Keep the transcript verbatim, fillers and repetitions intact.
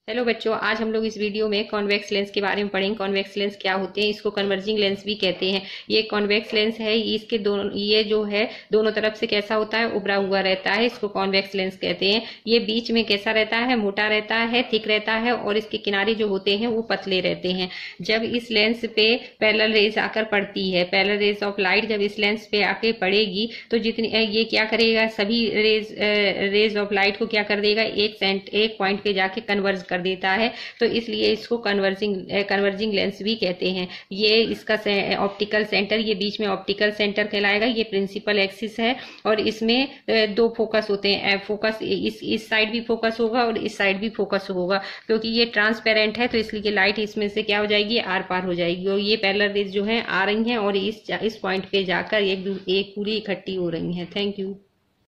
Hello बच्चों, आज हम लोग इस वीडियो में कॉन्वेक्स लेंस के बारे में पढ़ेंगे। कॉन्वेक्स लेंस क्या होते हैं, इसको कन्वर्जिंग लेंस भी कहते हैं। ये कॉन्वेक्स लेंस है, इसके दोनों ये जो है दोनों तरफ से कैसा होता है, उभरा हुआ रहता है, इसको कॉन्वेक्स लेंस कहते हैं। ये बीच में कैसा रहता है, मोटा रहता है, थिक रहता है, और इसके किनारे जो होते हैं वो पतले रहते हैं। जब इस लेंस पे पैरेलल रेज आकर पड़ती है, पैरेलल रेज ऑफ लाइट जब इस लेंस पे आके पड़ेगी तो जितनी ये क्या करेगा, सभी रेज रेज ऑफ लाइट को क्या कर देगा, एक सेंट एक पॉइंट पे जाके कन्वर्ज कर देता है। तो इसलिए इसको कन्वर्जिंग कन्वर्जिंग लेंस भी कहते हैं। ये इसका ऑप्टिकल सेंटर, ये बीच में ऑप्टिकल सेंटर कहलाएगा। ये प्रिंसिपल एक्सिस है और इसमें दो फोकस होते हैं। फोकस इस इस साइड भी फोकस होगा और इस साइड भी फोकस होगा। क्योंकि ये ट्रांसपेरेंट है तो इसलिए लाइट इसमें से क्या हो जाएगी, आर पार हो जाएगी। और ये पैरेलल रेज जो है आ रही हैं और इस इस पॉइंट पे जाकर एक एक पूरी इकट्ठी हो रही हैं। Thank you.